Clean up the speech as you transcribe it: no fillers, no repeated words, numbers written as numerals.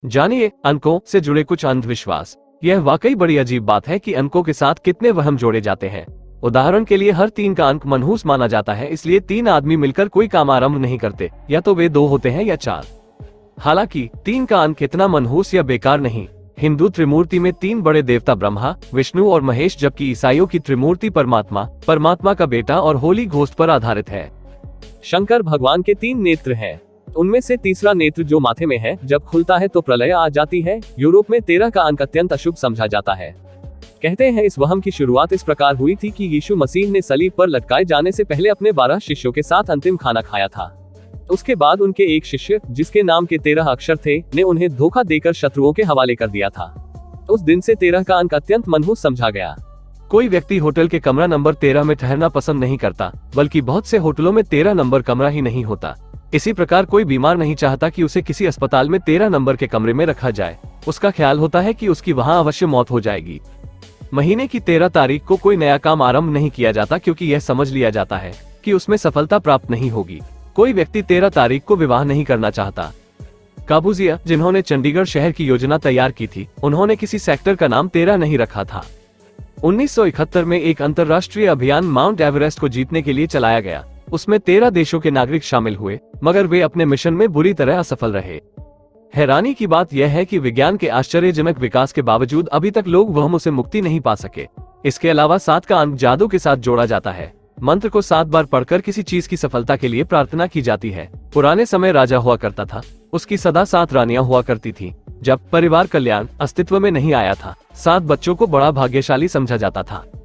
जानिए अंकों से जुड़े कुछ अंधविश्वास। यह वाकई बड़ी अजीब बात है कि अंकों के साथ कितने वहम जोड़े जाते हैं। उदाहरण के लिए हर 3 का अंक मनहूस माना जाता है, इसलिए 3 आदमी मिलकर कोई काम आरंभ नहीं करते, या तो वे 2 होते हैं या 4। हालांकि 3 का अंक इतना मनहूस या बेकार नहीं। हिंदू त्रिमूर्ति में 3 बड़े देवता ब्रह्मा, विष्णु और महेश, जबकि ईसाइयों की त्रिमूर्ति परमात्मा का बेटा और होली घोस्ट पर आधारित है। शंकर भगवान के 3 नेत्र हैं। उनमें से तीसरा नेत्र जो माथे में है, जब खुलता है तो प्रलय आ जाती है। यूरोप में 13 का अंक अत्यंत अशुभ समझा जाता है। कहते हैं इस वहम की शुरुआत इस प्रकार हुई थी कि यीशु मसीह ने सलीब पर लटकाए जाने से पहले अपने 12 शिष्यों के साथ अंतिम खाना खाया था। उसके बाद उनके एक शिष्य, जिसके नाम के 13 अक्षर थे, ने उन्हें धोखा देकर शत्रुओं के हवाले कर दिया था। उस दिन से 13 का अंक अत्यंत मनहूस समझा गया। कोई व्यक्ति होटल के कमरा नंबर 13 में ठहरना पसंद नहीं करता, बल्कि बहुत से होटलों में 13 नंबर कमरा ही नहीं होता। इसी प्रकार कोई बीमार नहीं चाहता कि उसे किसी अस्पताल में 13 नंबर के कमरे में रखा जाए। उसका ख्याल होता है कि उसकी वहां अवश्य मौत हो जाएगी। महीने की 13 तारीख को कोई नया काम आरंभ नहीं किया जाता, क्योंकि यह समझ लिया जाता है कि उसमें सफलता प्राप्त नहीं होगी। कोई व्यक्ति 13 तारीख को विवाह नहीं करना चाहता। काबूजिया, जिन्होंने चंडीगढ़ शहर की योजना तैयार की थी, उन्होंने किसी सेक्टर का नाम 13 नहीं रखा था। 1971 में एक अंतर्राष्ट्रीय अभियान माउंट एवरेस्ट को जीतने के लिए चलाया गया। उसमें 13 देशों के नागरिक शामिल हुए, मगर वे अपने मिशन में बुरी तरह असफल रहे। हैरानी की बात यह है कि विज्ञान के आश्चर्यजनक विकास के बावजूद अभी तक लोग वहमों से मुक्ति नहीं पा सके। इसके अलावा 7 का अंक जादू के साथ जोड़ा जाता है। मंत्र को 7 बार पढ़कर किसी चीज की सफलता के लिए प्रार्थना की जाती है। पुराने समय राजा हुआ करता था, उसकी सदा 7 रानियां हुआ करती थी। जब परिवार कल्याण अस्तित्व में नहीं आया था, 7 बच्चों को बड़ा भाग्यशाली समझा जाता था।